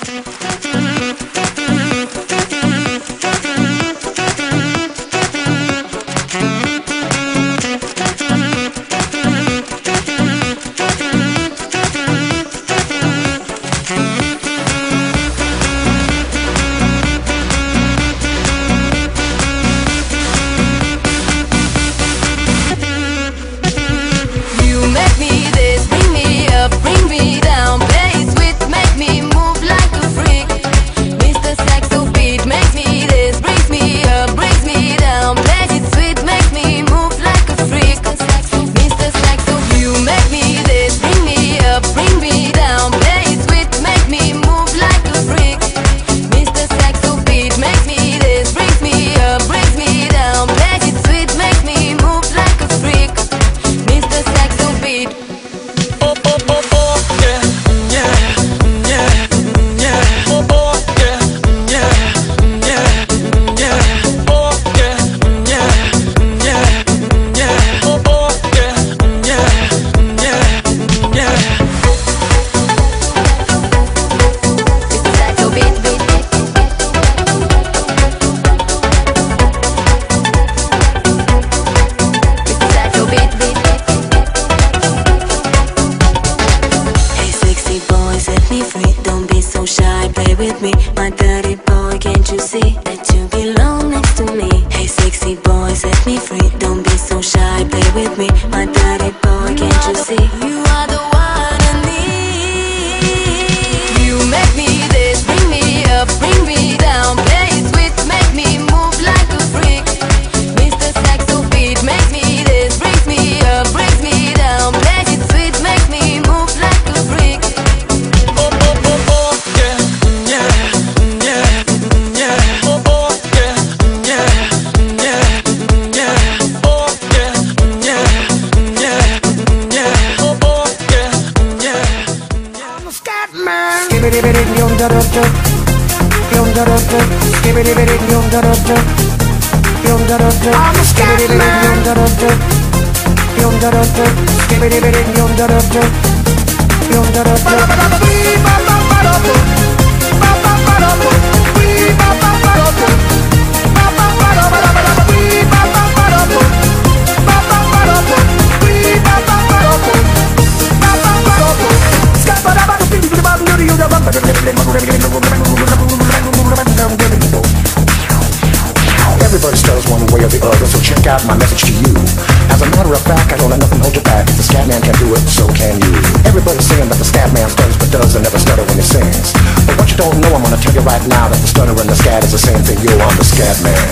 Everybody stutters one way or the other, so check out my message to you. As a matter of fact, I don't let nothing hold you back. If the scat man can do it, so can you. Everybody's saying that the scat man stutters but doesn't ever stutter when he sings. But what you don't know, I'm gonna tell you right now, that the stutter and the scat is the same thing. Yo, I'm the scat man.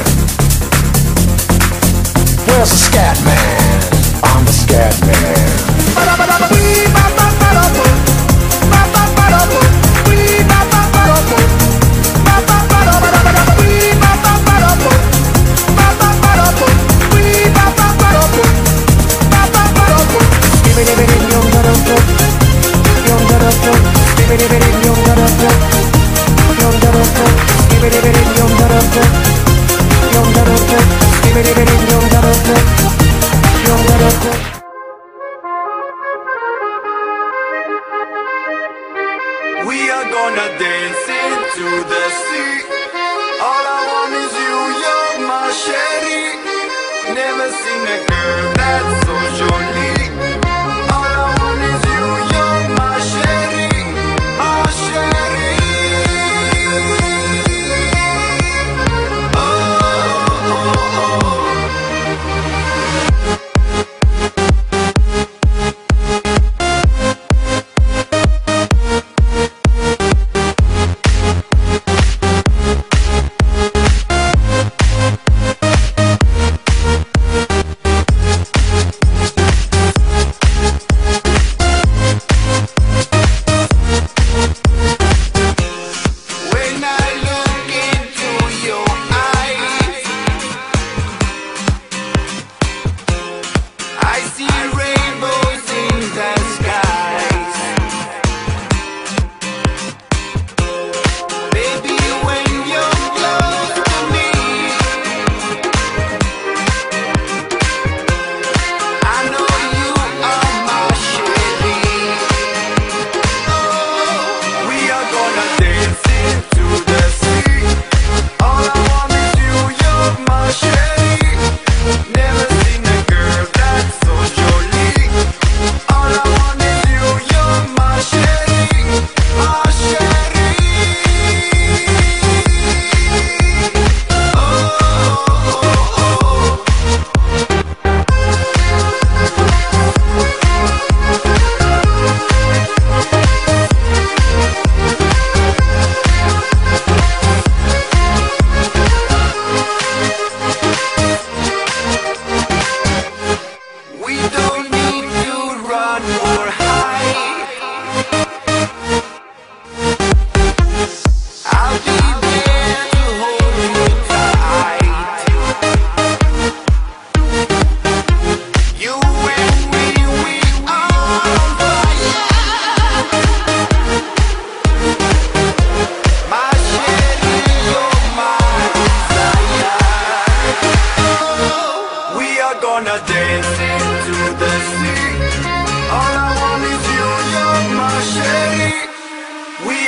Where's the scat man? I'm the scat man. We are gonna dance into the sea. All I want is you, you're my sherry. Never seen a girl that's so jolly. All I want is you, you're my sherry, my sherry. Oh, oh, oh.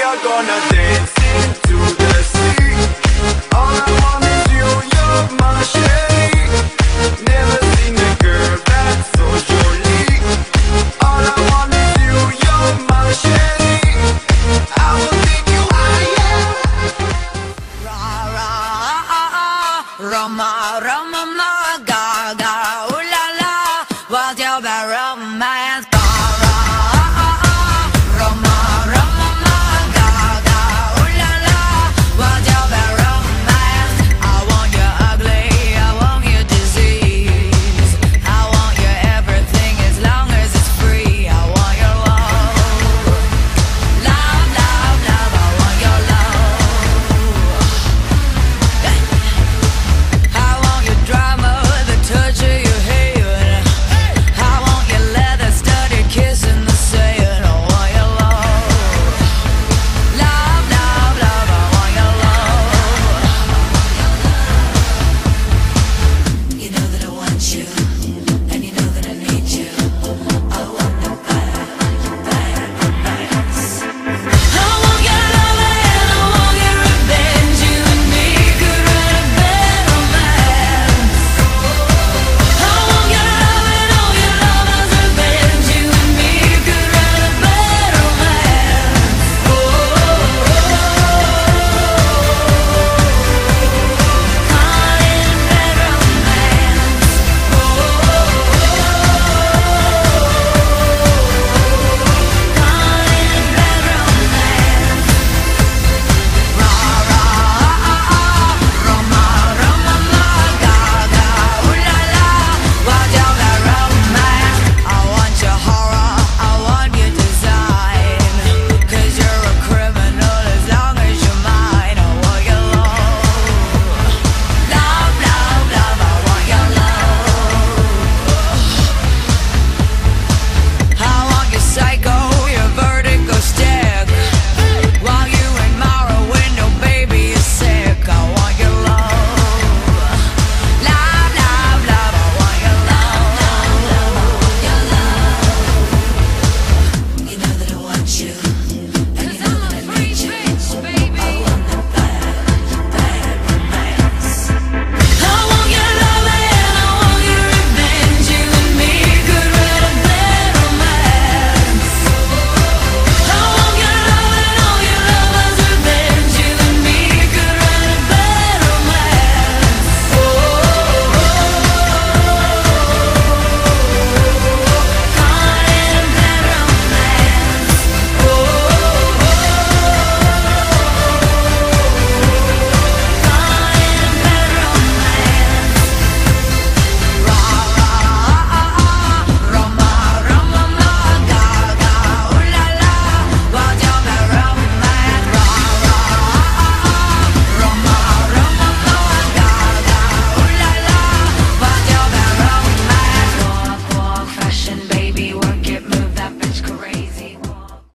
are gonna dance